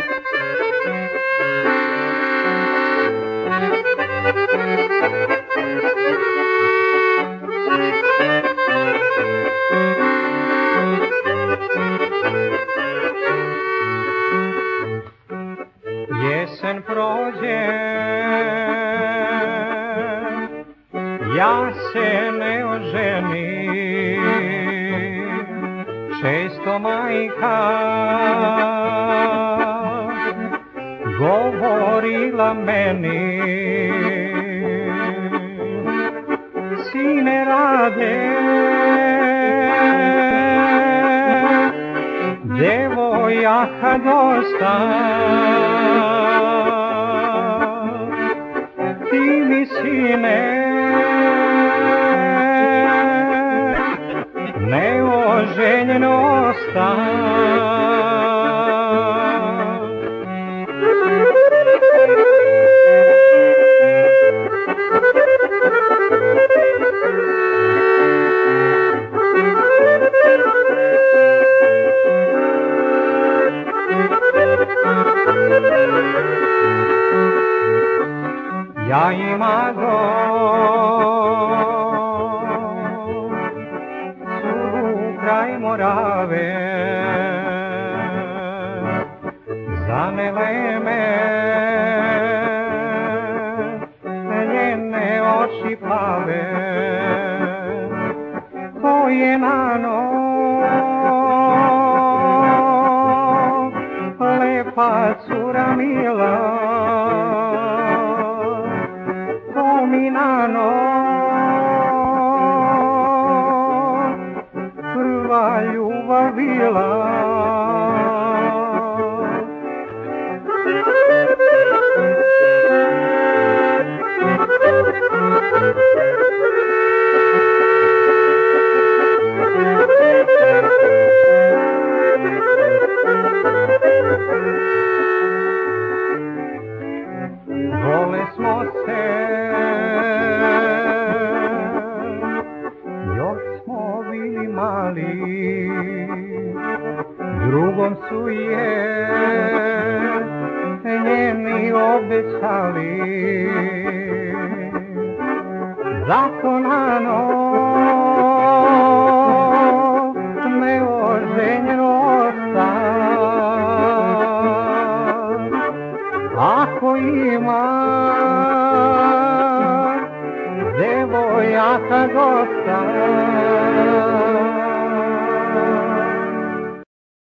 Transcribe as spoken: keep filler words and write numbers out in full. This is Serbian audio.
Jesen prođe, ja se ne oženim, često majka govorila meni, sine Rade, devojaka dosta, ti mi sine neoženjen osta. Ja imago su kraj Morave, zanele me njene oči plave, koje na noć lepa cura mila, mi na noć prva ljubav bila. Vole smo se, drugom su je njeni obećali, zato na noć neoženjen osta. Ako ima devojaka dosta,